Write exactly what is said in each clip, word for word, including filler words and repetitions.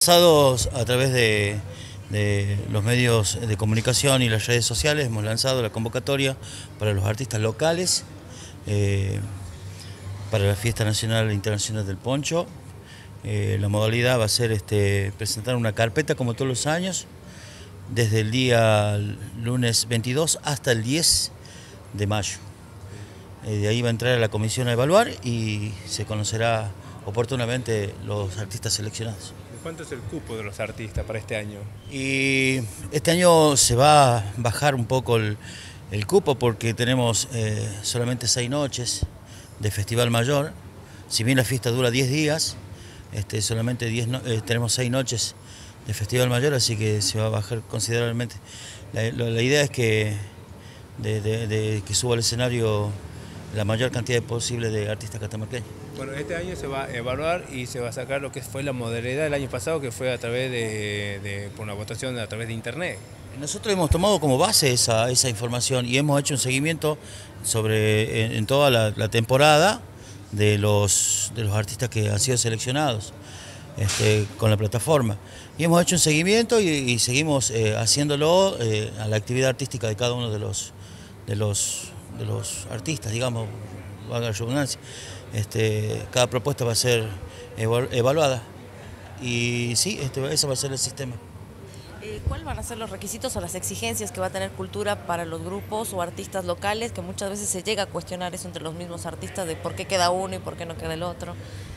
Lanzados a través de, de los medios de comunicación y las redes sociales, hemos lanzado la convocatoria para los artistas locales, eh, para la Fiesta Nacional e Internacional del Poncho. Eh, la modalidad va a ser este, presentar una carpeta como todos los años, desde el día lunes veintidós hasta el diez de mayo. Eh, de ahí va a entrar a la comisión a evaluar y se conocerá oportunamente los artistas seleccionados. ¿Cuánto es el cupo de los artistas para este año? Y este año se va a bajar un poco el, el cupo porque tenemos eh, solamente seis noches de Festival Mayor. Si bien la fiesta dura diez días, este, solamente diez no, eh, tenemos seis noches de Festival Mayor, así que se va a bajar considerablemente. La, la, la idea es que, de, de, de que suba al escenario la mayor cantidad posible de artistas catamarqueños. Bueno, este año se va a evaluar y se va a sacar lo que fue la modalidad del año pasado, que fue a través de, de por una votación a través de internet. Nosotros hemos tomado como base esa, esa información y hemos hecho un seguimiento sobre en, en toda la, la temporada de los, de los artistas que han sido seleccionados este, con la plataforma. Y hemos hecho un seguimiento y, y seguimos eh, haciéndolo eh, a la actividad artística de cada uno de los, de los, de los artistas, digamos, valga la redundancia. Este, cada propuesta va a ser evaluada y sí, este, ese va a ser el sistema. Eh, ¿Cuáles van a ser los requisitos o las exigencias que va a tener Cultura para los grupos o artistas locales? Que muchas veces se llega a cuestionar eso entre los mismos artistas de por qué queda uno y por qué no queda el otro.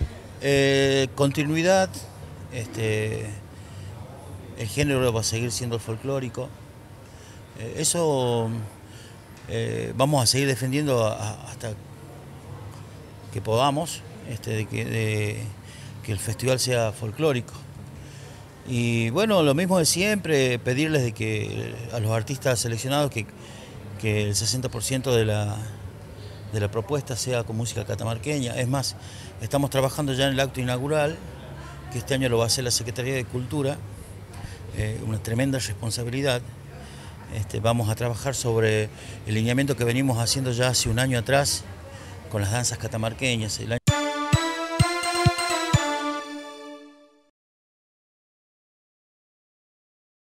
Eh, continuidad, este, el género va a seguir siendo el folclórico. Eh, eso eh, vamos a seguir defendiendo a, hasta que podamos, este, de que, de, que el festival sea folclórico. Y bueno, lo mismo de siempre, pedirles de que a los artistas seleccionados que, que el sesenta por ciento de la, de la propuesta sea con música catamarqueña. Es más, estamos trabajando ya en el acto inaugural, que este año lo va a hacer la Secretaría de Cultura, eh, una tremenda responsabilidad. Este, vamos a trabajar sobre el lineamiento que venimos haciendo ya hace un año atrás con las danzas catamarqueñas. El año